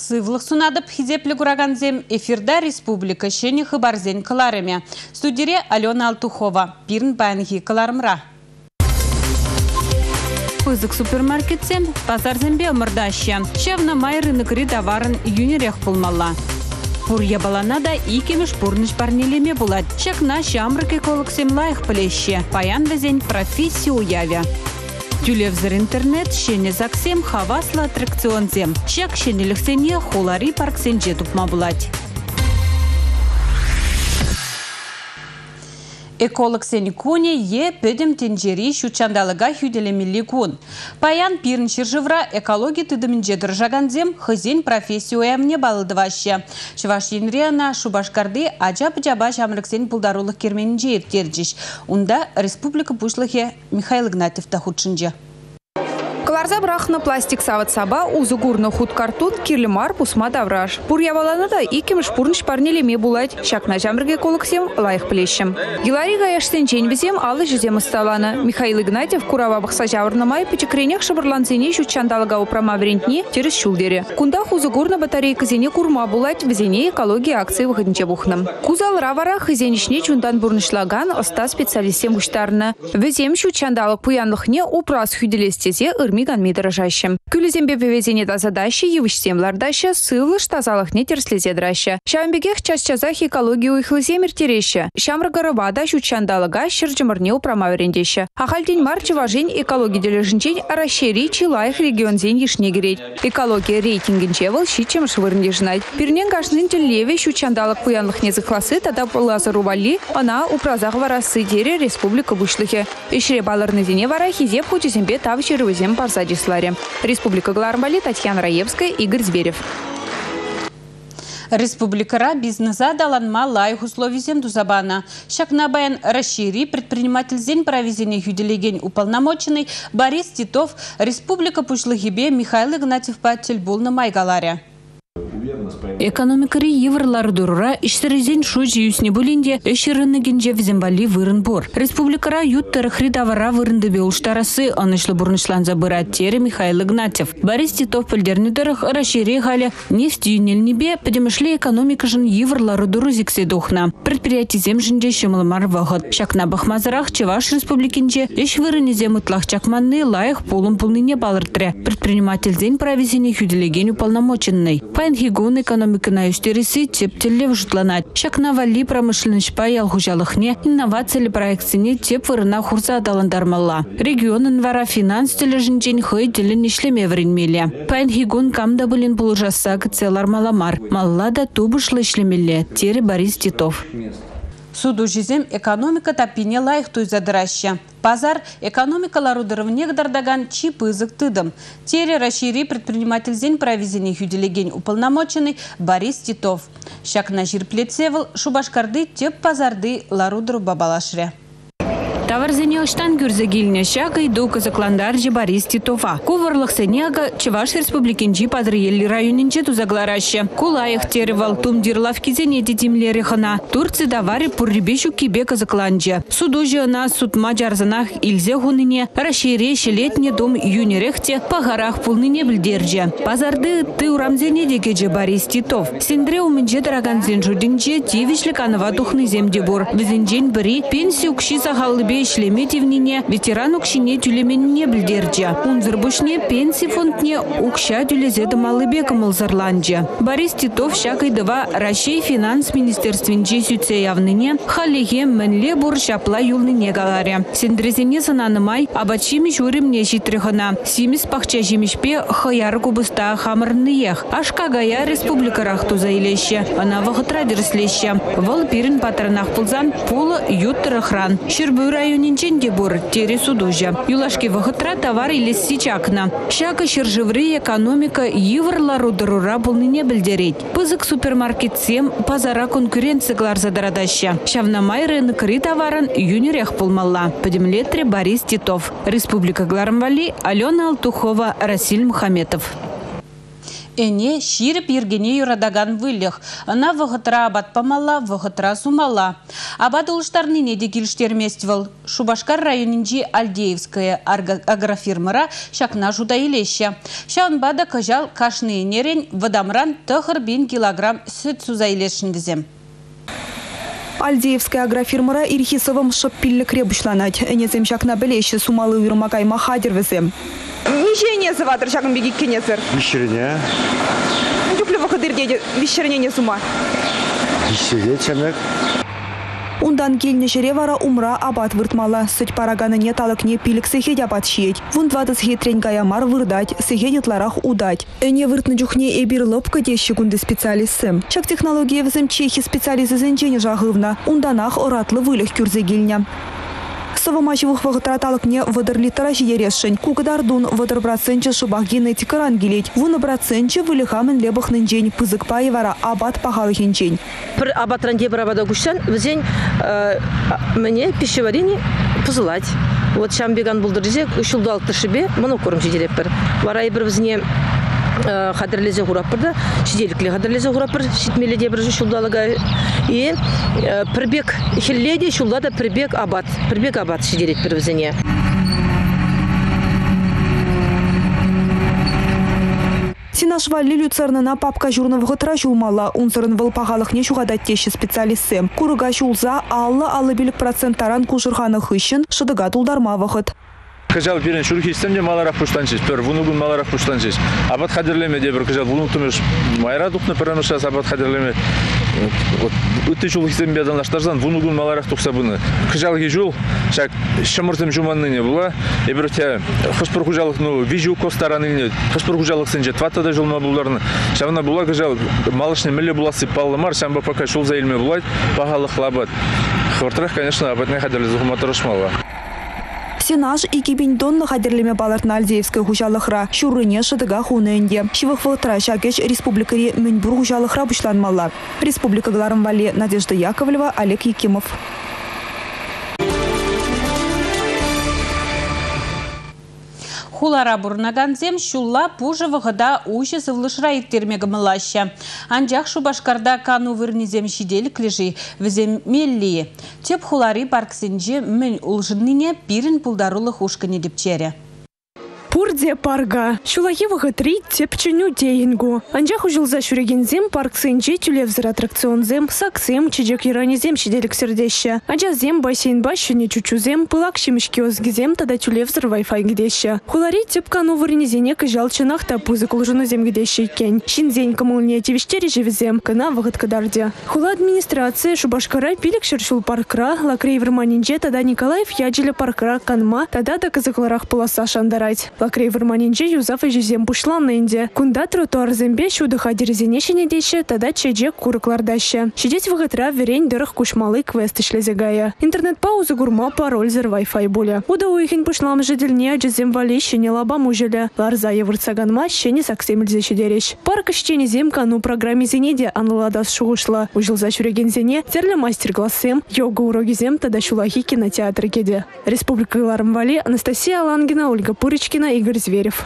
сывлық сунадып хизеплі күраганзем эфирда республика шені хыбарзен кыларыме. Студире Алена Алтухова. Пирн байнхи кыларымра. Пызык супермаркетсем пазарзембе ымырдаща. Шавна май рыныкри товарын юнерех пулмалла. Пурья баланада икемеш пурныш парнелеме булат. Шакна шамрык экологсем лайх плеще. Паян везень профессию уявя. Тюлевзер интернет шене заксем хавасла аттракционзем. Шак шенелексене холари парксен жетуп мабулать. Эколог сеникуне е пөдем тенжери шучандалыга хюделемелли кун. Паян пирн ширжевра экологи тыдыминже дыржаганзем хызен профессию эмне балыдываще. Чуваш енриана Шубашкарды ажап-жаба шамрыксен пулдарулық керменінже ертерджиш. Унда республика пушлыхе Михаил Игнатьев тахудшынже. Каларза брахна пластик сават саба, узугурна худ картун, кирлимар пусма давраж. Пурьяваланада икемеш пурныш парнелеме булать, шакна жамрге колоксем лайх плещем. Гилари гаяшсен ченьвизем алы жезем исталана. Михаил Игнатьев курава бахса жаврнамай печекренех шабарланцене шучандалага упрама врентни через шулдере. Кундах узугурна батарейка зене курма булать в зене экологии акции выходнче бухнам. Кузал равара хызенишне чундан бурнышлаган оста специалистем гуштарна. Везем шучандалак пуянлыхне упрас хюделестезе миган мидрожащим. Күлізембе вывезене тазадащи, евышсемлардаща, сылыш тазалыхне терслезедраща. Шамбегех час-часах экологию ихлыземер тереща. Шамрыгарывада шучандалыга шыржымырне упрамаверендеща. Ахальдень марчы важень экология дележинчень расшири чилайх регионзень ешнегереть. Экология рейтингенчевал щичем швырндежнать. Пирнен гашнын телеве шучандалык пуянлыхне захласы тада лазарували, она упразах варасы дере республика бушлыхе. Ишре баларны зене вара хизеп хочезембе тавчерывызем парсадисларе. Республика Глармбали, Татьяна Раевская, Игорь Зверев. Республикара бизнеса даланма лайх условизем дузабана. Шакна баян расшири предпринимательзень провизения юделеген уполномоченный Борис Титов, Республика Пушлыгибе Михаил Игнатьев Патель был на Майгаларе. Экономикари еврлар дурура иштерезен шуji юсне булинде эшерыннегенже визембали вырынбор. Республикара юттары хридавара вырындыбе уштарасы анышлы бурнышлан забырат тере Михаил Игнатьев. Борис Титов пыльдернюдырых расшири галя нефть юнельнебе подемышле экономика жын еврлары дуру зиксе духна. Предприятий земжинже шымылмар вахыт. Шакна бахмазарах Чуваш республикинже эш вырынезе мытлах чакманны лайых полым пулныне балыртре. Предприниматель зень провизения юделеген уполномоченный. Пайнхигун экономика на юстериси тептелев жутланать. Шакна вали промышленность паял хужалыхне, инновации проектсине теп вырына хурса адаландармалла. Регион инвара финанс тележинчен хой телен ишлеме вренмеле. Пайнхигун камда былин булжаса кцелар маламар. Маллада тубышлы ишлемеле. Тере Борис Титов. Суду жизем экономика тапине лайх туй задыраща. Пазар экономикалару дырывнег дардаган чип ызык тыдым. Тере расшири предприниматель зень провизения юделеген уполномоченный Борис Титов. Шакна жирплецевал Шубашкарды теп пазарды ларудыру бабалашре. Таварзене оштан гюрзегильне шага и дука закландаржи Борис Титова. Куварлых сенега Чуваш республикинжи падриелли районинче тузаглараще. Кулаях теревал тумдирлавки зене дедимлерехана. Турцы давари пуррибешу кибека закланже. Судужи на судма джарзанах ильзе гуныне. Расшире летний дом юнерехте по горах пулныне бельдерже. Пазарды ты урамзене дегеже Борис Титов. Синдре уминже драганзен жудинче тивишликанова духны земдебур. Визинжен бери пенсию кши загалыбе шлеметивнине ветерану кшине тюлеменне бельдерже. Унзырбушне пенсии фондне укша тюлезеда малыбека мылзарланже. Борис Титов шакай дава Рашей финанс министерствинче сюце явныне халеге менле бур шапла юлныне галаре. Синдрезене сананымай абачими журимне житрехана. Симис пахча жимишпе хаяр кубыста хамырныех. Ашкагая республика рахту заилеще. Она вахытра дерслеще. Вал пирин патранах пулзан пула юттырахран. Ширбуй районинчен дебур тере судужа. Юлашки вахытра товар или сичакна. Шака ширжеври экономика еврлару дарура полныне бельдереть. Пызык супермаркет 7 пазара конкуренция гларзадарадаща. Шавнамай рынок товаран юнерех пулмалла. Подемлетре Борис Титов. Республика Глармвали, Алена Алтухова, Расиль Мухаметов. Эне ширіп ергене юрадаган вылық. Она вғытыра абат памала, вғытыра сумала. Абат улыштарны неде келіштерместівіл. Шубашкар районинжи Альдеевская агрофирмара шакна жуда елеші. Шаунбада кажал кашны енерен вадамран тұхыр 1000 килограмм сүт суза елешін візем. Альдеевская агрофирмара ирхисовым шыппиллік ребушланать. Энезем шакна білеші сумалы үйірмакай махадер візем. Нижение заватр шагом беги кенесер. Вещерение. Юплю выходырге вещерение сума. Вещерение чемек. Ундан келнешере вара умра абат выртмала. Суть параганыне талыкне пилік сыхед абат шиет. Вун 20 хитрень гаямар вырдать, сыхедетларах удать. Эне выртны джухне эбир лопка дещи гунды специалистсым. Чак технология візім чехи специализы зенчене жағывна. Унданах оратлы вылых кюрзегильня. Савамачевых вагатраталыкне вадырлитара жиерешшень. Кугадардун вадырбраценче шубах генетика рангелеть. Вунабраценче вылихамен лебахнын день. Пызык паевара абат пахалыхен день. Пр абат ранде брабада гущан взень мне пищеварение позылать. Вот шам беган булдырзе ушулдал тышебе монокорм жиделеппер. Варай бір взне хадрлезе гураппырда, шиделикле хадрлезе гураппыр, шитмеледе бір шулдалыга и прибег хилледе шулдада прибег абат шиделет бір взне. Синашва люцернына папка журновғы тұра жулмала. Унсырын вылпағалық не шуғадат теші специалисты. Курыға жулза аллы билік проценттаран кужырғаны хыщын шыдыға тулдарма вақыт. Кажал берен шурхи системде маларах пуштанчись, пер вунугун маларах пуштанчись. Абат хадерлеме дебер кажал вунуктумеш майра духны перенушас абат хадерлеме. Үтті жул системде аданлаштарзан вунугун маларах тухсабыны. Кажал гижул, шак шамыртым жуманныне була. Ебертя хоспор хужалык вижу костараныне, хоспор хужалык сенже тватада жулма буларны. Шавна була кажал малышны милле була сыпаллы мар, шамба пока шул за илме булать, пахалых лабат. Хвартрах, конечно, абатне хадерле зухматарышмала. Сенаж и кибиньдонны хадерлеме балартна Альдеевская хужалыхра. Шурыне шыдыга хуненде. Шивых вылтыра шакеш республикари Мюньбур хужалыхра бушланмалла. Республика Гларым Вали, Надежда Яковлева, Олег Якимов. Хулара бурнаганзем шулла пужа вғыда уши сывлышра иктермегі мылаща. Анжақ Шубашкарда кану вырнезем шиделік лежи візем мелли. Теп хулари парксенже мін улжынныне пирін пулдарулы хушканы депчере. Пурде парга. Шулахи вагатри тепченю деингу. Анжах ужылза шурегензем парк сенче тюлевзер аттракционзем, саксем, чеджек иранезем шиделик сердеща. Аджазем бассейн бащуне чучузем, пылак шимишкиозгизем, тада тюлевзер вайфай гдеща. Хулари тепкану варнезене кажал чынах та пузык улжынузем гдеща кен. Шинзень камылне тевиштери живезем, кана вагат-кадарде. Хула администрация Шубашкара пилик шершул паркра, лакрей варманинже, тада Николаев яджеля паркра канма, тада да казакларах полоса шандарать. Лакрей варманинже юзаф и жизем бушлан инде. Кунда тротуар зембе шудыха дерезенешене деше, тада чеджек курыклардаща. Шидеть вагатра верень дырых кушмалы квест ишлезегая. Интернет-пауза гурма пароль зер Wi-Fi буля. Уда уихин бушлам жедельне аджазем вали щене лаба мужеля. Ларза еврцаганма щене саксем льзещи дерещ. Парк щене земка ну программе зенеде анладас шугушла. Ужил чуреген зене терля мастер-классем. Йога уроги зем тада шулахи кинотеатр кеде. Республика Гларым Вали, Анастасия Алангина, Ольга Пуричкина, Игорь Зверев.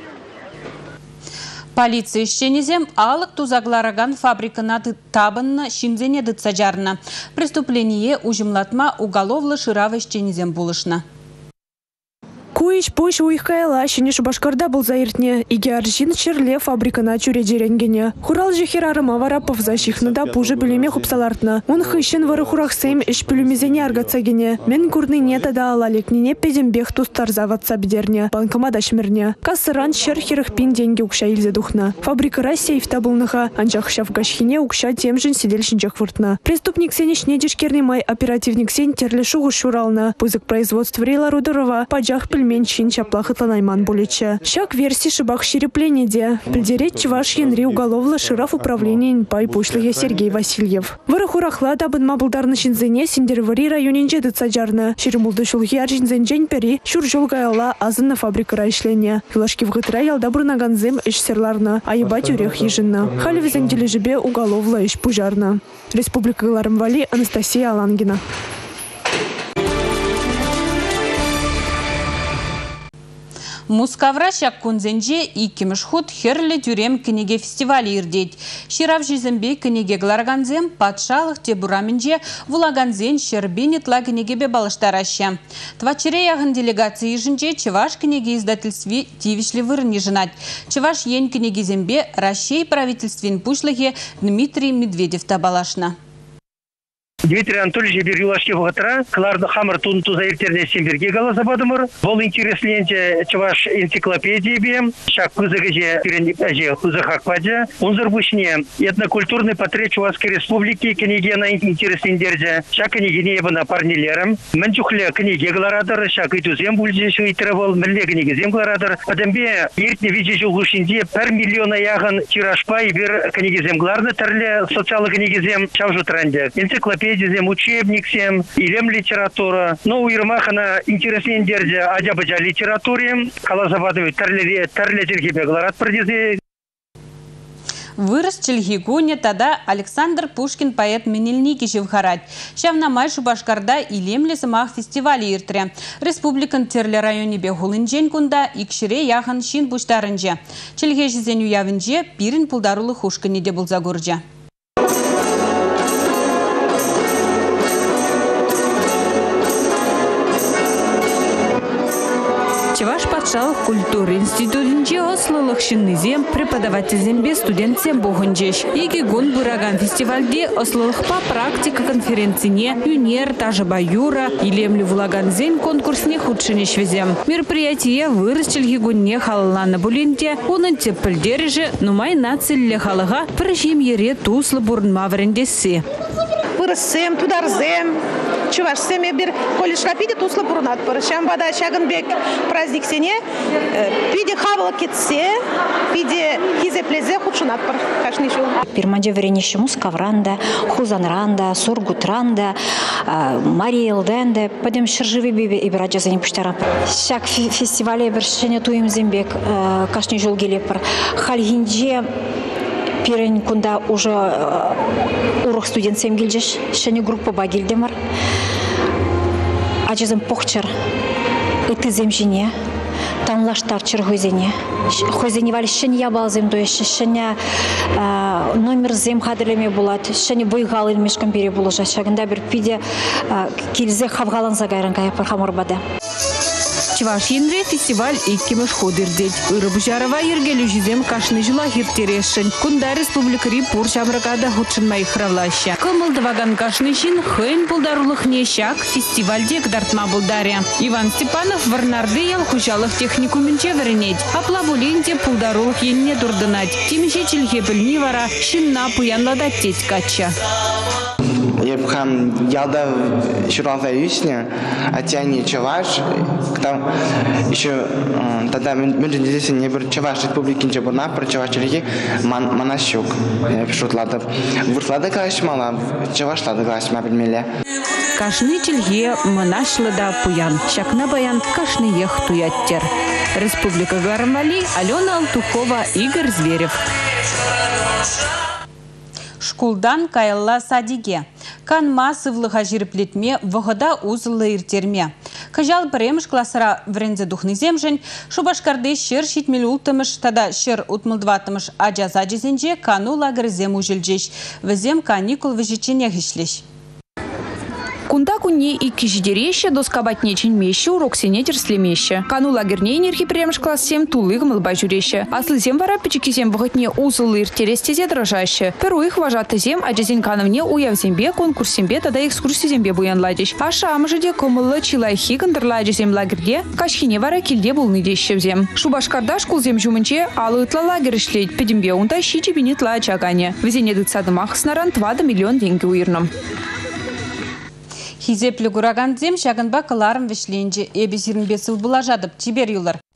Полиция ищенезем алык тузаглараган фабрикана табынна шинзене дыцаджарна. Преступление ужимлатма уголовлы шырава ищенезем булышна. Куич пуш уйхайла, щене Шубашкарда был заиртне. Иге аржин черле фабрика на чуре деренгене. Хурал же херарыма варапов защихнада пуже білеме хупсалартна. Он хыщен вары хурахсем иш пілумезене аргацагене. Мен курны нета да алалекнене пезембех тустарзаватса бдерне. Банкомада шмерне. Кассыран шер херахпин деньги укша илзе духна. Фабрика Россия в табылныха. Анжах шав гашхине укша темжин сидельшинчах выртна. Преступник сенешне дешкерный май оперативник сен терлешугу шурална. Пузык производства Рейла Рудорова. Паджах меньчин чаплахытла найман булича. Шак версии шибах ширепленеде. Придереть чваш янри уголовла шираф управления инпай пушлыге Сергей Васильев. Варахурахла табынма булдарны шинзене синдервари районинже дыцаджарна. Ширимулды шулхи аржинзенжен пери шуржулгайла азынна фабрика райшлене. Филашки вгытра ялда бурнаганзем иш серларна, а ебать урех ежинна. Халивезен дележебе уголовла иш пужарна. Республика Гларым Вали, Анастасия Алангина. Мускавра шак кунзенже иккемеш худ херлі тюрем кінеге фестивалі ирдейд. Ширав жизембе кінеге гларганзем патшалық те бураменже вулаганзен шербенетла кінеге бе балыштараща. Твачере яғын делегации жінже Чеваш кінеге издательстве тивишлі вырыне жынат. Чеваш ен кінеге зембе Рашей правительствен пушлығы Дмитрий Медведев табалашна. Дмитрий Анатольевич бир юлашки вгатра, кларды хамыр тунту заиртерне семберге галазабадымыр. Бол интересленте Чеваш энциклопедии бем, шак кузыгыже пиренже кузыхакпаде. Унзыр бушне этнокультурный портрет Чувашской республики книге на интереслендерде. Шак книге ебана парнилерам. Менчухле книге галарадыр, шак итузем бульже шуитревал, мерле книге зем галарадыр. Адамбе иртне виде жулгушинде 1 миллиона ягын тиражпа и бир книге зем гларды терле социалы книге зем чавжу тренде. Энциклопедия зем, учебник зем, илем литература. Но у Ермахана интереснее дерде адябаджа литературе. Калазабадовый терле тергебе гларат продизе. Вырос Чельгигуне тада Александр Пушкин поэт Менельники живхарать. Шавнамай Шубашкарда илемле самах фестивале иртре. Республикан терле районе бегулынжен кунда икшире яхан шин буштарынже. Чельгежизен уявынже пирин пулдарулы хушкани де булзагурджа. Чеваш патшалық культуры институтынче ослылық шиннызем преподавательзембе студентсем богынжеш. Еге гон бураган фестивальде ослылықпа практика конференцине юнер тажыба юра илемлі вулаганзен конкурсне худшыне швезем. Мероприятие вырыс Чельгигунне халыланы буленте, оның теппілдережі нумай нациллі халыға прыжем ере туслы бурынма варендесі. Вырысым, тударзем, Чувашсем бир колешка пиде туслы бурнат пыр. Шамбада шагынбек праздник сене пиде хавылы кетсе, пиде хизеплезе худшунат пыр. Кашни жыл. Пирманже веренеші Мускавранда, Хузанранда, Сургутранда, Мариэлденде, подем шыржывы бебе и бираджа за непуштара. Шак фестивале бершене туим зембек кашни жыл гелеп пыр. Хальгинже пирен кунда уже урок студентсем гилжеш, шене группа багилдемар. Ачызым похчар, ыты земжине, танлаштар чыргызене. Хозяне вали шене ябалзем доеше, шене номер зем хадырлеме булат, шене бойгал илмешкан бере булыжа. Шагында бір пиде килзе хавгалан загайран кая пархаморбада. Чеваш енре фестиваль иккемеш ходырдет. Ирыбжарова ергелю жизем кашны жила хиртерешін. Кунда республикари пур шамракада худшынмай хравлаща. Кымылдываган кашны жин хын пулдарулых нещак фестивальде кдартма булдаря. Иван Степанов варнарды ял хужалых техникуминче веренеть. Апла буленте пулдарулых енне дурдынать. Тимеше чельге пыльни вара шинна пуянлада теть кача. Епхам ялда шуранфа юсне, а тяни Чеваш, там еще тогда мы же здесь не был Чеваш республики Нчебурна, про Чеваш реки Манащук. Я пишу ладов. Вурслада класс мала, Чеваш лада класс ма бельмеле. Кашны чельге Манашлада пуян, шакна баян кашны ех туяттер. Республика Гармали, Алена Алтухова, Игорь Зверев. Шкулдан кайылла садиге. Кан массывлыға жирплетме вғыда узылы иртерме. Кажал премш классара врензе духны земжен, Шубашкарды шер шитмел ултымыш, тада шер утмылдватымыш аджаза жезенже кану лагер зем ужылжеш. Візем каникул вежечене гишлеш. Кунда кунне и киждереща доскабатне ченмеща урок сенетер слемеща. Кану лагерне нерхи премш класс 7 тулыг мылба журеща. Аслы зем вара пичики зем вғытне узылы иртерестезе дрожаща. Перу их вожаты зем, аджазин кановне уяв зембе, конкурс зембе, тада экскурсию зембе буян ладиш. А шамжыде комылы чилайхи гандырладжи зем лагерге, кашхине вара кильде булны дещев зем. Шубашкарда шкул зем жумынче алы ытла лагер ишлейт, педембе унта щичи бинитла ачагане. Везене дыцадымах снаран 2 миллион деньги уирном. Хизеплі гураган зем шагынба кыларым вешленже, эбе 25 сыл була жадып, тибер юлар.